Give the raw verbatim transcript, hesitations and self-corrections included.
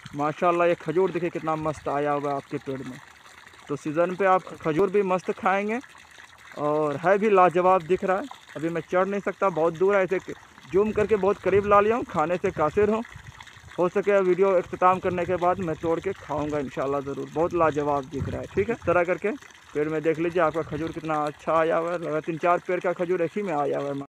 माशाल्लाह ये खजूर देखिए कितना मस्त आया हुआ है आपके पेड़ में। तो सीज़न पे आप खजूर भी मस्त खाएंगे और है भी लाजवाब दिख रहा है। अभी मैं चढ़ नहीं सकता, बहुत दूर है, ऐसे जूम करके बहुत करीब ला लिया हूँ, खाने से कासिर हूँ। हो सके वीडियो अख्ताम करने के बाद मैं तोड़ के खाऊंगा इंशाल्लाह ज़रूर। बहुत लाजवाब दिख रहा है। ठीक है, इस तरह करके पेड़ में देख लीजिए आपका खजूर कितना अच्छा आया हुआ है। तीन चार पेड़ का खजूर एक ही में आया हुआ है।